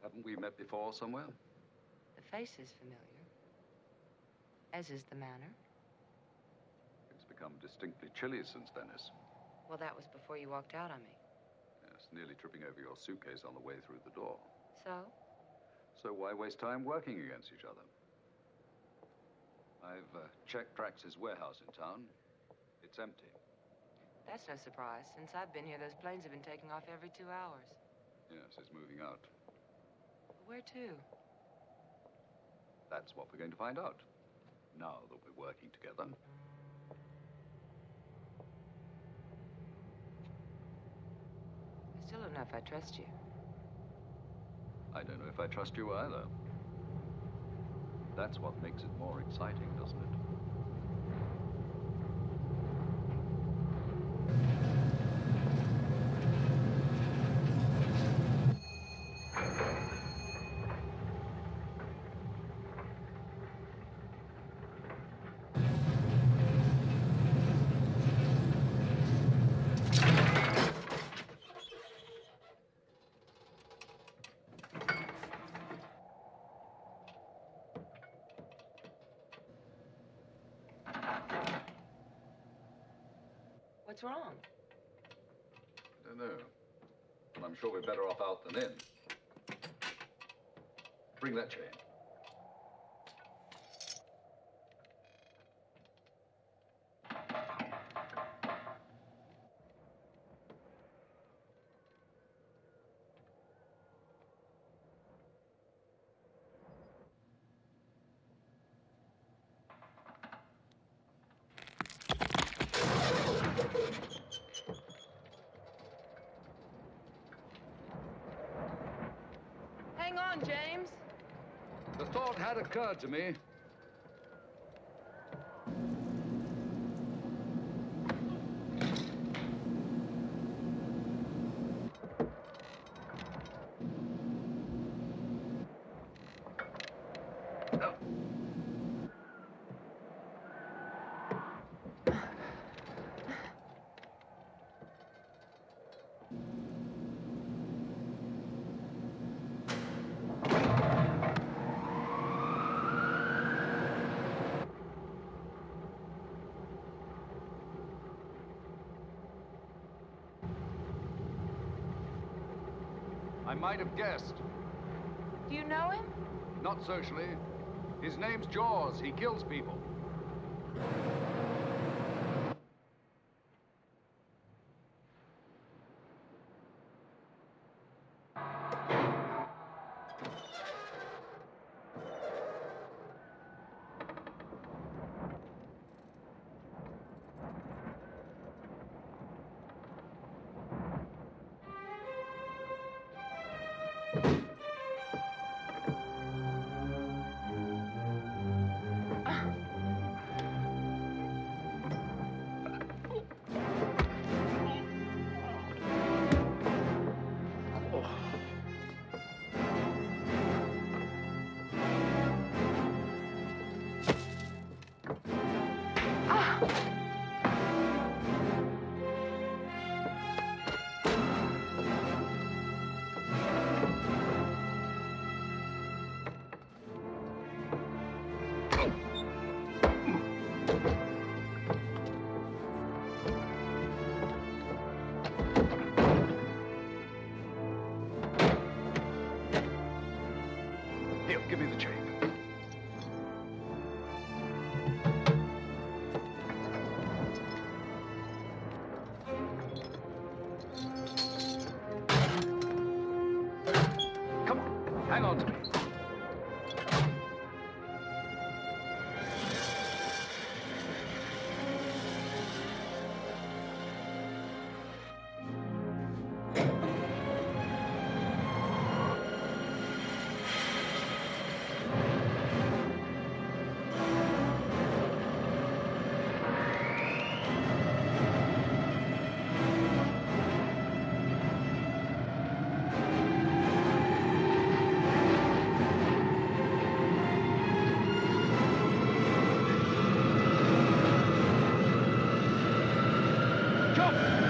Haven't we met before somewhere? The face is familiar, as is the manner. It's become distinctly chilly since Venice. Well, that was before you walked out on me. Yes, nearly tripping over your suitcase on the way through the door. So? So why waste time working against each other? I've checked Drax's warehouse in town. It's empty. That's no surprise. Since I've been here, those planes have been taking off every 2 hours. Yes, it's moving out. Where to? That's what we're going to find out, now that we're working together. I still don't know if I trust you. I don't know if I trust you either. That's what makes it more exciting, doesn't it? What's wrong? I don't know. But I'm sure we're better off out than in. Bring that chain. Hang on, James. The thought had occurred to me. I might have guessed. Do you know him? Not socially. His name's Jaws. He kills people. Here, give me the chain. Come on, hang on to me. Jump!